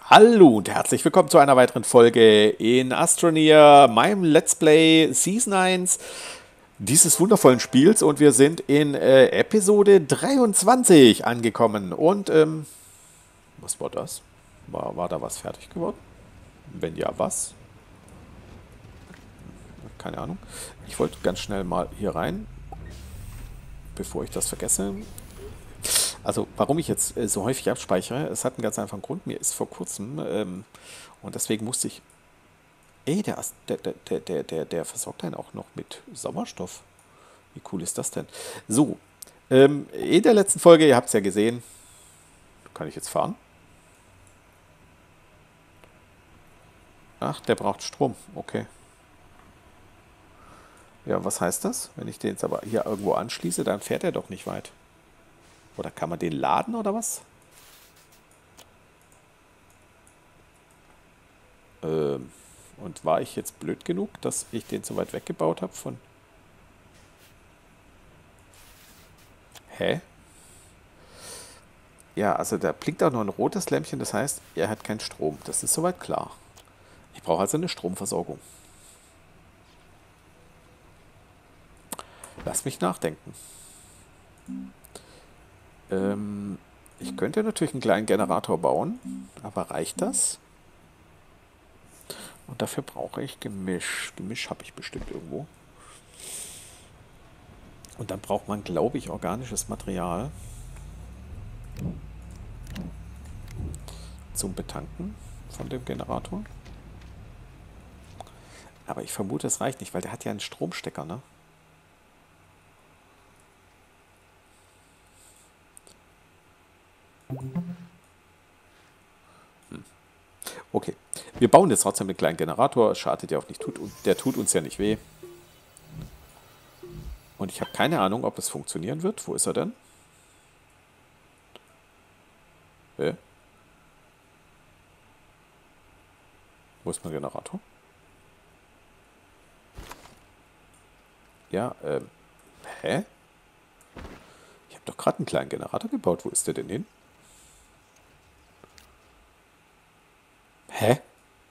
Hallo und herzlich willkommen zu einer weiteren Folge in Astroneer, meinem Let's Play Season 1 dieses wundervollen Spiels, und wir sind in Episode 23 angekommen. Und was war das? War da was fertig geworden? Wenn ja, was? Keine Ahnung. Ich wollte ganz schnell mal hier rein, bevor ich das vergesse. Also, warum ich jetzt so häufig abspeichere, es hat einen ganz einfachen Grund. Mir ist vor kurzem, und deswegen musste ich. Ey, der versorgt einen auch noch mit Sauerstoff. Wie cool ist das denn? So, in der letzten Folge, ihr habt es ja gesehen, kann ich jetzt fahren? Ach, der braucht Strom. Okay. Ja, was heißt das? Wenn ich den jetzt aber hier irgendwo anschließe, dann fährt er doch nicht weit. Oder kann man den laden oder was? Und war ich jetzt blöd genug, dass ich den so weit weggebaut habe von... Hä? Ja, also da blinkt auch noch ein rotes Lämpchen, das heißt, er hat keinen Strom. Das ist soweit klar. Ich brauche also eine Stromversorgung. Lass mich nachdenken. Ich könnte natürlich einen kleinen Generator bauen, aber reicht das? Und dafür brauche ich Gemisch. Gemisch habe ich bestimmt irgendwo. Und dann braucht man, glaube ich, organisches Material zum Betanken von dem Generator. Aber ich vermute, es reicht nicht, weil der hat ja einen Stromstecker, ne? Okay, wir bauen jetzt trotzdem einen kleinen Generator. Es schadet ja auch nicht, der tut uns ja nicht weh. Und ich habe keine Ahnung, ob es funktionieren wird. Wo ist er denn? Wo ist mein Generator? Ja, hä? Ich habe doch gerade einen kleinen Generator gebaut. Wo ist der denn hin? Hä?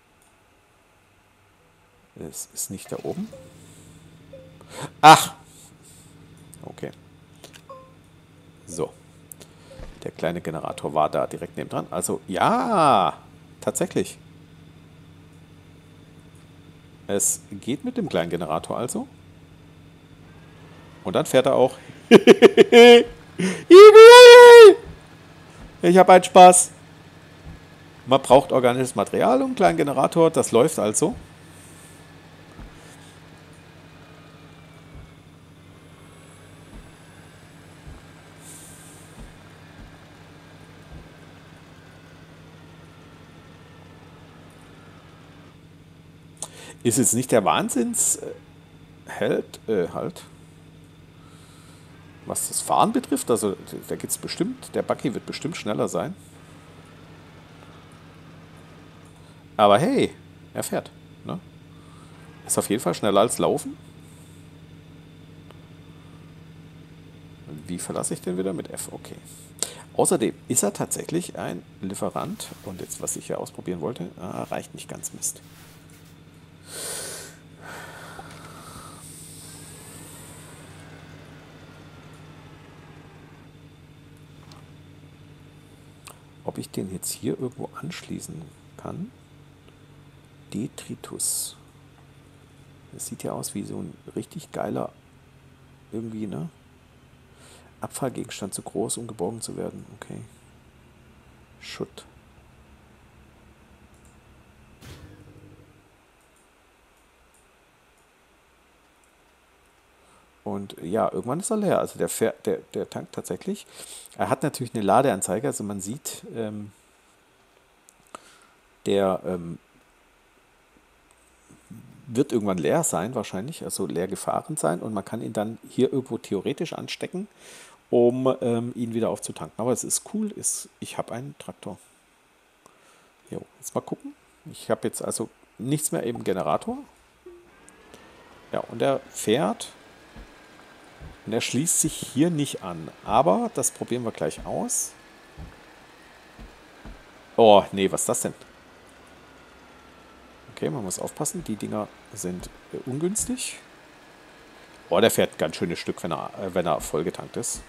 Es ist nicht da oben. Ach! Okay. So. Der kleine Generator war da direkt nebendran. Also, ja! Tatsächlich. Es geht mit dem kleinen Generator also. Und dann fährt er auch. Ich habe einen Spaß. Man braucht organisches Material und einen kleinen Generator. Das läuft also. Ist jetzt nicht der Wahnsinns... halt. Was das Fahren betrifft, also da geht's bestimmt, der Buggy wird bestimmt schneller sein. Aber hey, er fährt. Ne? Ist auf jeden Fall schneller als Laufen. Wie verlasse ich den wieder? Mit F, okay. Außerdem ist er tatsächlich ein Lieferant. Und jetzt, was ich hier ausprobieren wollte, reicht nicht ganz, Mist. Ob ich den jetzt hier irgendwo anschließen kann? Detritus. Das sieht ja aus wie so ein richtig geiler, irgendwie, ne? Abfallgegenstand zu groß, um geborgen zu werden. Okay. Schutt. Und ja, irgendwann ist er leer. Also der tankt tatsächlich. Er hat natürlich eine Ladeanzeige, also man sieht, der wird irgendwann leer sein, wahrscheinlich, also leer gefahren sein, und man kann ihn dann hier irgendwo theoretisch anstecken, um ihn wieder aufzutanken. Aber es ist cool, ich habe einen Traktor. Jo, jetzt mal gucken. Ich habe jetzt also nichts mehr im Generator. Ja, und er fährt. Und er schließt sich hier nicht an. Aber das probieren wir gleich aus. Oh, nee, was ist das denn? Okay, man muss aufpassen. Die Dinger sind ungünstig. Oh, der fährt ein ganz schönes Stück, wenn er vollgetankt ist.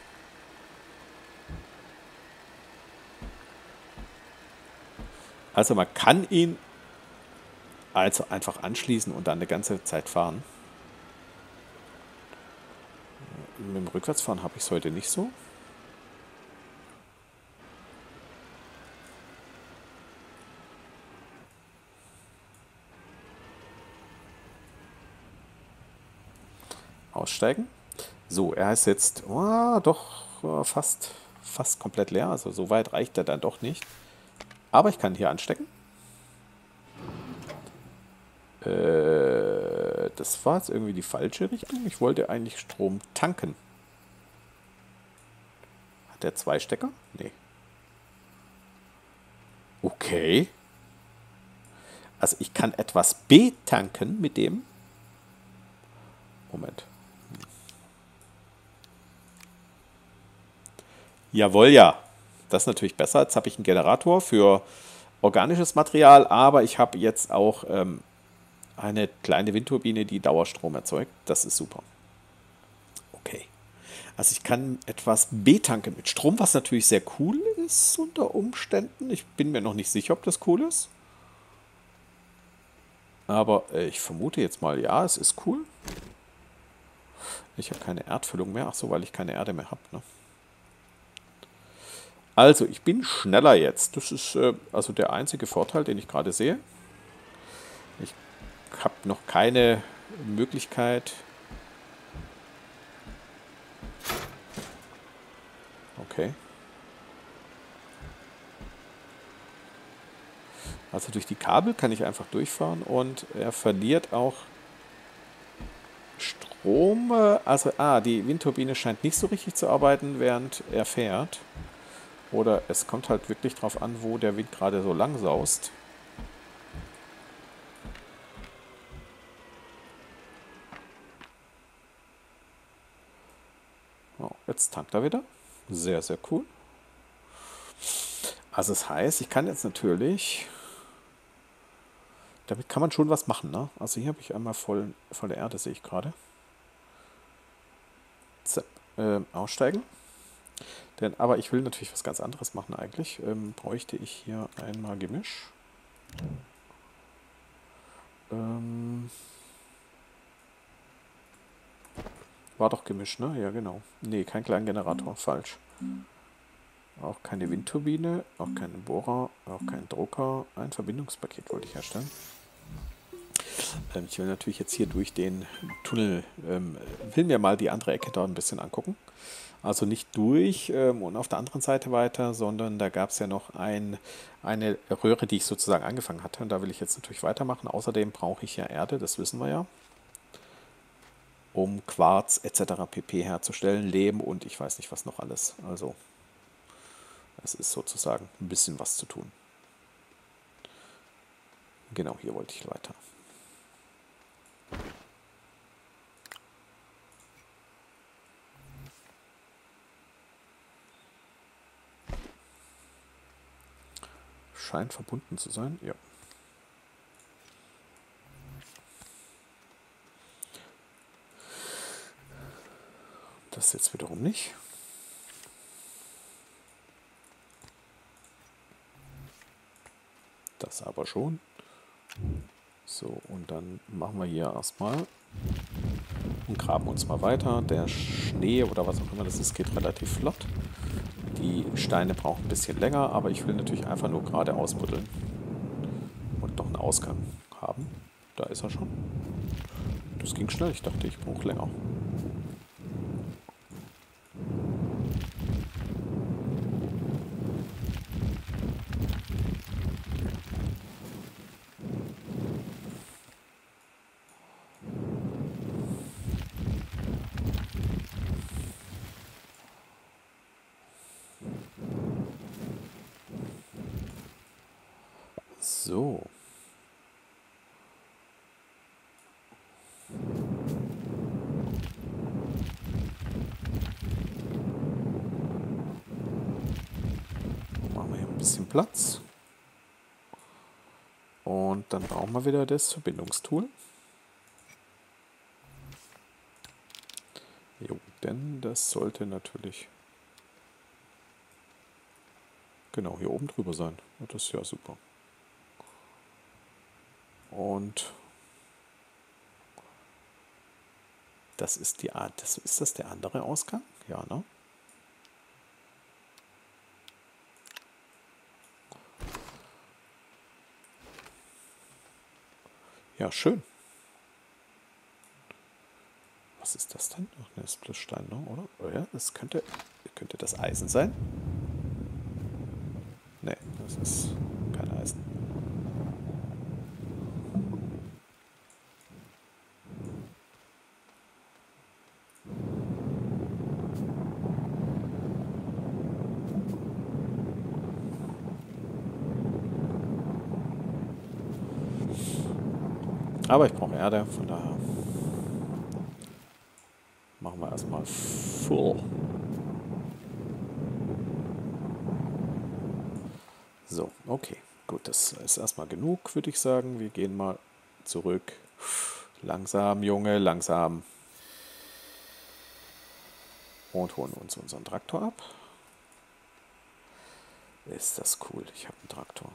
Also man kann ihn also einfach anschließen und dann eine ganze Zeit fahren. Mit dem Rückwärtsfahren habe ich es heute nicht so. Aussteigen. So, er ist jetzt doch fast komplett leer. Also so weit reicht er dann doch nicht. Aber ich kann hier anstecken. Das war jetzt irgendwie die falsche Richtung. Ich wollte eigentlich Strom tanken. Hat der 2 Stecker? Nee. Okay. Also ich kann etwas betanken mit dem. Moment. Jawohl, ja. Das ist natürlich besser. Jetzt habe ich einen Generator für organisches Material, aber ich habe jetzt auch eine kleine Windturbine, die Dauerstrom erzeugt. Das ist super. Okay. Also ich kann etwas betanken mit Strom, was natürlich sehr cool ist unter Umständen. Ich bin mir noch nicht sicher, ob das cool ist. Aber ich vermute jetzt mal, ja, es ist cool. Ich habe keine Erdfüllung mehr. Ach so, weil ich keine Erde mehr habe. Ne? Also, ich bin schneller jetzt. Das ist also der einzige Vorteil, den ich gerade sehe. Ich habe noch keine Möglichkeit. Okay. Also durch die Kabel kann ich einfach durchfahren und er verliert auch Strom. Also, die Windturbine scheint nicht so richtig zu arbeiten, während er fährt. Oder es kommt halt wirklich drauf an, wo der Wind gerade so lang saust. Oh, jetzt tankt er wieder. Sehr, sehr cool. Also das heißt, ich kann jetzt natürlich... Damit kann man schon was machen, ne? Also hier habe ich einmal volle Erde, sehe ich gerade. Zapp, aussteigen. Aber ich will natürlich was ganz anderes machen eigentlich. Bräuchte ich hier einmal Gemisch. War doch Gemisch, ne? Ja, genau. Nee, kein Kleingenerator, falsch. Auch keine Windturbine, auch keinen Bohrer, auch kein Drucker. Ein Verbindungspaket wollte ich herstellen. Ich will natürlich jetzt hier durch den Tunnel, will mir mal die andere Ecke da ein bisschen angucken. Also nicht durch und auf der anderen Seite weiter, sondern da gab es ja noch eine Röhre, die ich sozusagen angefangen hatte. Und da will ich jetzt natürlich weitermachen. Außerdem brauche ich ja Erde, das wissen wir ja, um Quarz etc. pp. Herzustellen, Lehm und ich weiß nicht was noch alles. Also es ist sozusagen ein bisschen was zu tun. Genau, hier wollte ich weiter. Scheint verbunden zu sein, ja. Das jetzt wiederum nicht. Das aber schon. So, und dann machen wir hier erstmal und graben uns mal weiter. Der Schnee oder was auch immer das ist, geht relativ flott. Die Steine brauchen ein bisschen länger, aber ich will natürlich einfach nur gerade ausbuddeln und noch einen Ausgang haben. Da ist er schon. Das ging schnell, ich dachte, ich brauche länger. So. Machen wir hier ein bisschen Platz. Und dann brauchen wir wieder das Verbindungstool. Jo, denn das sollte natürlich genau hier oben drüber sein. Ja, das ist ja super. Und das ist die Art, ist das der andere Ausgang? Ja, ne? Ja, schön. Was ist das denn? Ach, ne, das ist bloß Stein, ne? Oder? Oh ja, das könnte das Eisen sein? Ne, das ist kein Eisen. Aber ich brauche Erde, von daher machen wir erstmal full. So, okay. Gut, das ist erstmal genug, würde ich sagen. Wir gehen mal zurück. Langsam, Junge, langsam. Und holen uns unseren Traktor ab. Ist das cool. Ich habe einen Traktor.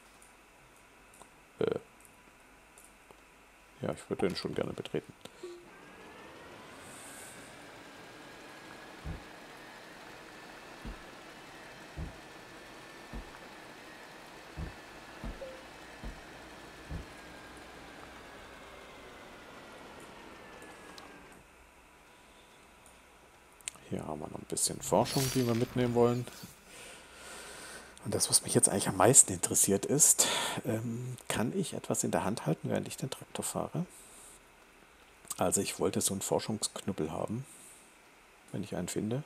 Ja, ich würde den schon gerne betreten. Hier haben wir noch ein bisschen Forschung, die wir mitnehmen wollen. Und das, was mich jetzt eigentlich am meisten interessiert ist, kann ich etwas in der Hand halten, während ich den Traktor fahre? Also ich wollte so einen Forschungsknüppel haben, wenn ich einen finde.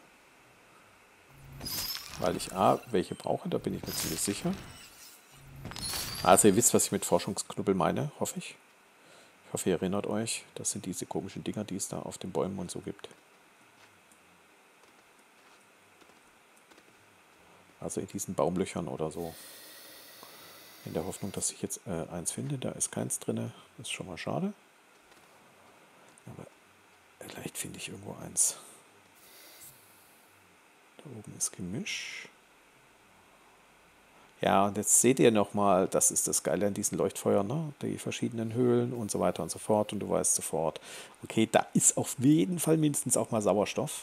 Weil ich welche brauche, da bin ich mir ziemlich sicher. Also ihr wisst, was ich mit Forschungsknüppel meine, hoffe ich. Ich hoffe, ihr erinnert euch. Das sind diese komischen Dinger, die es da auf den Bäumen und so gibt. Also in diesen Baumlöchern oder so. In der Hoffnung, dass ich jetzt eins finde. Da ist keins drin. Das ist schon mal schade. Aber vielleicht finde ich irgendwo eins. Da oben ist Gemisch. Ja, und jetzt seht ihr nochmal, das ist das Geile an diesen Leuchtfeuern, ne? Die verschiedenen Höhlen und so weiter und so fort. Und du weißt sofort, okay, da ist auf jeden Fall mindestens auch mal Sauerstoff.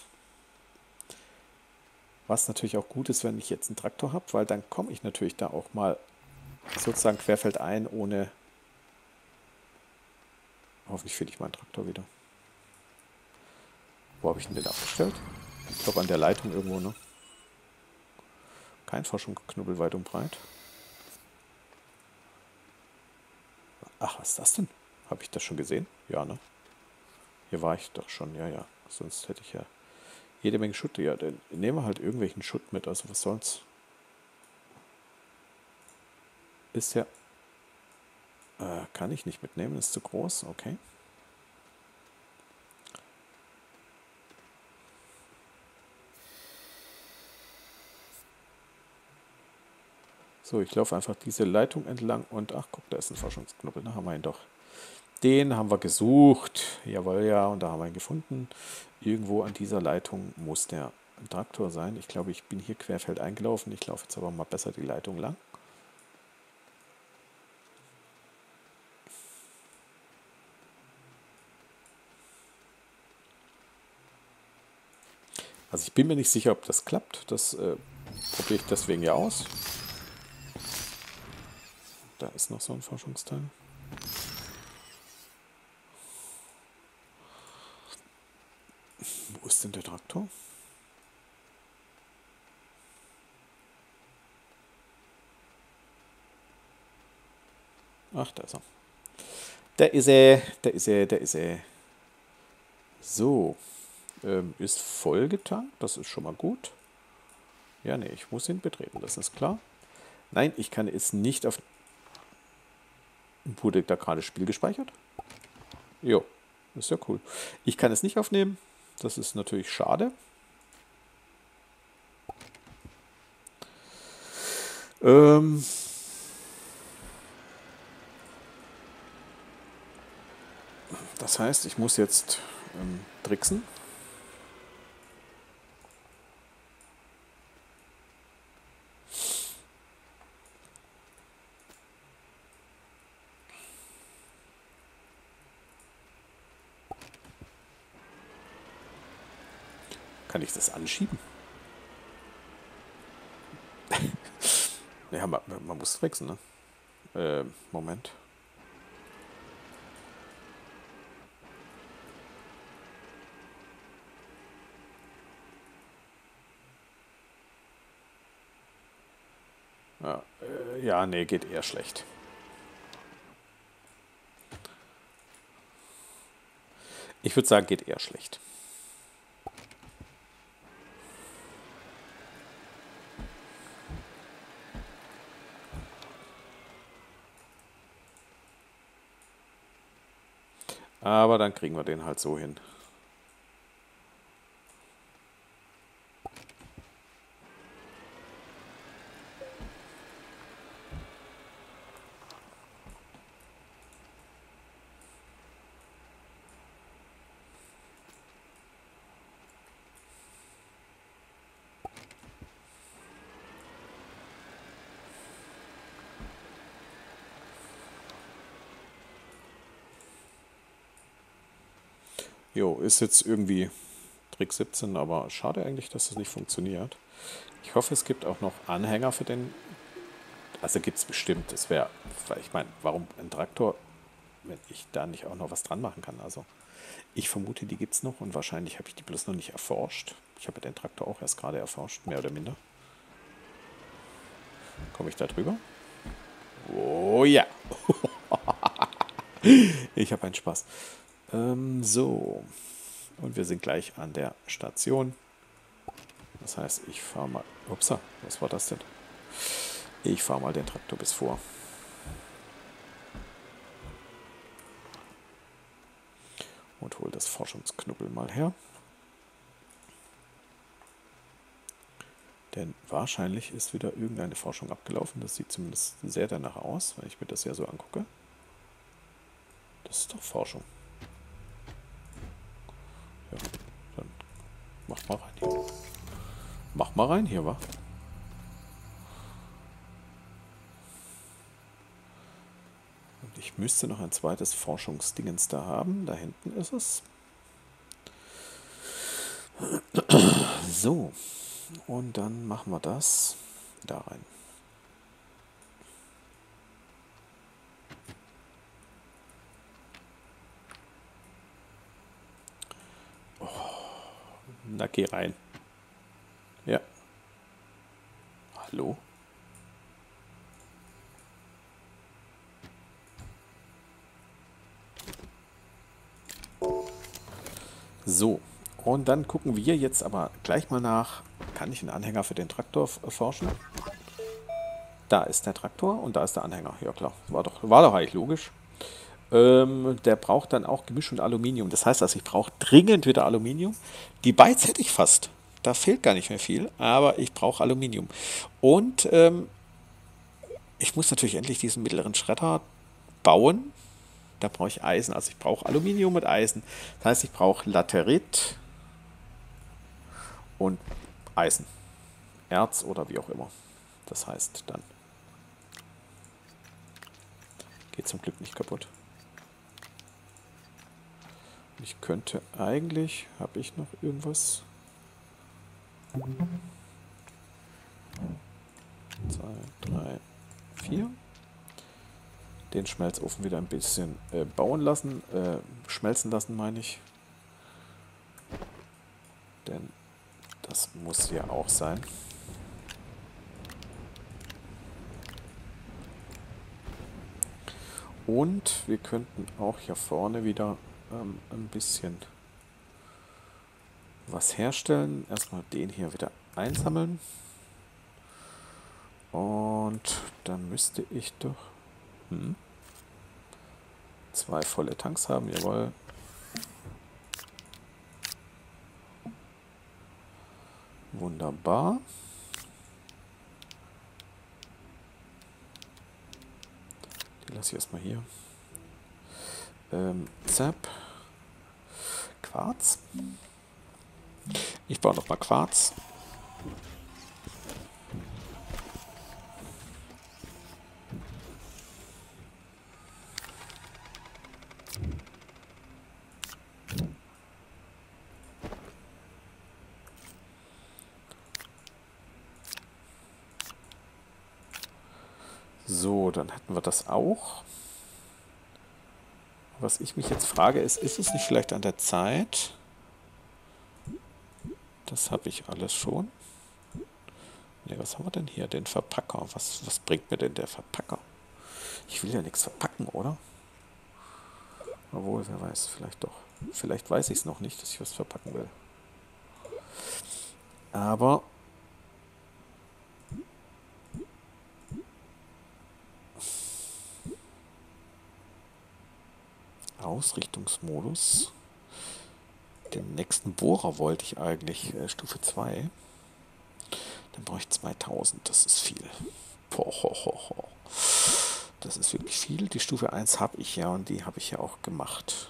Was natürlich auch gut ist, wenn ich jetzt einen Traktor habe, weil dann komme ich natürlich da auch mal sozusagen querfeldein ohne... Hoffentlich finde ich meinen Traktor wieder. Wo habe ich denn den abgestellt? Ich glaube an der Leitung irgendwo, ne? Kein Forschungsknubbel weit und breit. Ach, was ist das denn? Habe ich das schon gesehen? Ja, ne? Hier war ich doch schon, ja, ja. Sonst hätte ich ja jede Menge Schutt. Ja, dann nehmen wir halt irgendwelchen Schutt mit. Also was soll's? Ist ja... kann ich nicht mitnehmen, ist zu groß. Okay. So, ich laufe einfach diese Leitung entlang und ach, guck, da ist ein Forschungsknubbel. Da haben wir ihn doch. Den haben wir gesucht. Jawohl, ja, und da haben wir ihn gefunden. Irgendwo an dieser Leitung muss der Traktor sein. Ich glaube, ich bin hier querfeldein gelaufen. Ich laufe jetzt aber mal besser die Leitung lang. Also ich bin mir nicht sicher, ob das klappt. Das probiere ich deswegen ja aus. Da ist noch so ein Forschungsteil. Wo ist denn der Traktor? Ach, da ist er. Da ist er, da ist er, da ist er. So, ist voll getankt, das ist schon mal gut. Ja, nee, ich muss ihn betreten, das ist klar. Nein, ich kann es nicht auf... Wurde da gerade Spiel gespeichert? Jo, ist ja cool. Ich kann es nicht aufnehmen, das ist natürlich schade. Das heißt, ich muss jetzt tricksen. Kann ich das anschieben? Ja, man muss tricksen, ne? Moment. Ja, nee, geht eher schlecht. Ich würde sagen, geht eher schlecht. Aber dann kriegen wir den halt so hin. Jo, ist jetzt irgendwie Trick 17, aber schade eigentlich, dass das nicht funktioniert. Ich hoffe, es gibt auch noch Anhänger für den. Also gibt es bestimmt. Es wäre, ich meine, warum ein Traktor, wenn ich da nicht auch noch was dran machen kann? Also ich vermute, die gibt es noch und wahrscheinlich habe ich die bloß noch nicht erforscht. Ich habe den Traktor auch erst gerade erforscht, mehr oder minder. Komme ich da drüber? Oh ja. Ich habe einen Spaß. So. Und wir sind gleich an der Station. Das heißt, ich fahre mal. Upsa, was war das denn? Ich fahre mal den Traktor bis vor. Und hole das Forschungsknubbel mal her. Denn wahrscheinlich ist wieder irgendeine Forschung abgelaufen. Das sieht zumindest sehr danach aus, wenn ich mir das ja so angucke. Das ist doch Forschung. Ja, dann mach mal rein hier. Mach mal rein hier, wa? Und ich müsste noch ein zweites Forschungsdingens da haben. Da hinten ist es. So. Und dann machen wir das da rein. Na, geh rein. Ja. Hallo? So. Und dann gucken wir jetzt aber gleich mal nach, kann ich einen Anhänger für den Traktor forschen? Da ist der Traktor und da ist der Anhänger. Ja klar, war doch eigentlich logisch. Der braucht dann auch Gemisch und Aluminium. Das heißt also, ich brauche dringend wieder Aluminium. Die Bytes hätte ich fast. Da fehlt gar nicht mehr viel, aber ich brauche Aluminium. Und ich muss natürlich endlich diesen mittleren Schredder bauen. Da brauche ich Eisen. Also ich brauche Aluminium mit Eisen. Das heißt, ich brauche Laterit und Eisen. Erz oder wie auch immer. Das heißt dann. Geht zum Glück nicht kaputt. Ich könnte eigentlich, habe ich noch irgendwas? 2, 3, 4. Den Schmelzofen wieder ein bisschen bauen lassen, schmelzen lassen meine ich. Denn das muss ja auch sein. Und wir könnten auch hier vorne wieder ein bisschen was herstellen. Erstmal den hier wieder einsammeln. Und dann müsste ich doch 2 volle Tanks haben, jawohl. Wunderbar. Die lasse ich erstmal hier. Zap. Quarz. Ich baue nochmal Quarz. So, dann hätten wir das auch. Was ich mich jetzt frage, ist es nicht vielleicht an der Zeit? Das habe ich alles schon. Ne, was haben wir denn hier? Den Verpacker. Was bringt mir denn der Verpacker? Ich will ja nichts verpacken, oder? Obwohl, wer weiß, vielleicht doch. Vielleicht weiß ich es noch nicht, dass ich was verpacken will. Aber Ausrichtungsmodus. Den nächsten Bohrer wollte ich eigentlich Stufe 2. Dann brauche ich 2000. Das ist viel. Boah, ho, ho, ho. Das ist wirklich viel. Die Stufe 1 habe ich ja und die habe ich ja auch gemacht.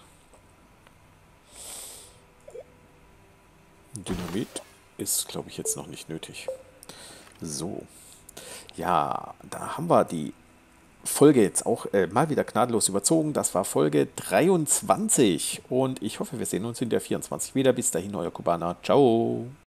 Dynamit ist, glaube ich, jetzt noch nicht nötig. So. Ja, da haben wir die Folge jetzt auch mal wieder gnadenlos überzogen. Das war Folge 23 und ich hoffe, wir sehen uns in der 24 wieder. Bis dahin, euer Kubaner. Ciao.